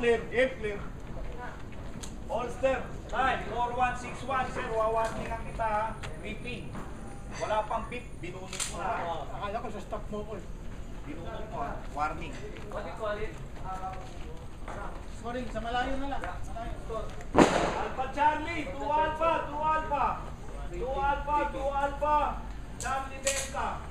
clear. Air clear. Holster. Time. 4161. Sir, wawarning ang kita ha. Gripping. Wala pang beep. Binunod mo na. Akala ko sa stock mo ko. Binunod mo ha. Warning. What do you call it? Sorry, sa malayo na lang. Malayo. Alpha Charlie. 2 Alpha. 2 Alpha. 2 Alpha. 2 Alpha. Charlie Delta.